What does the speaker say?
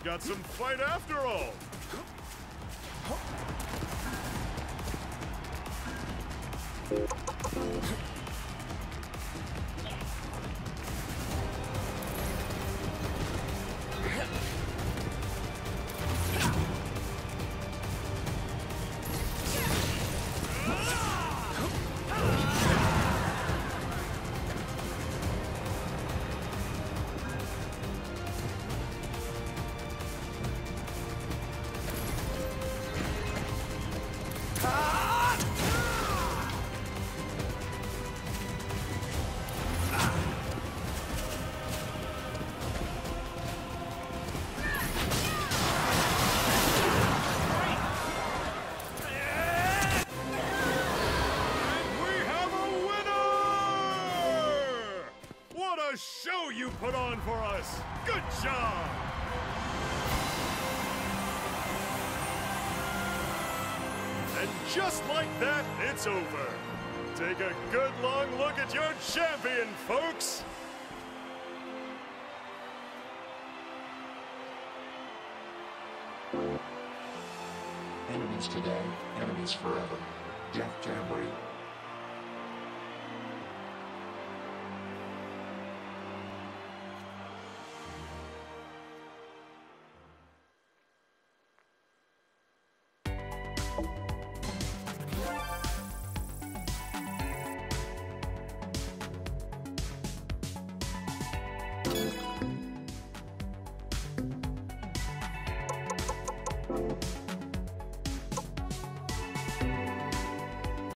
He's got some fight after all. What a show you put on for us! Good job! And just like that, it's over. Take a good long look at your champion, folks! Enemies today, enemies forever. Death Jamboree.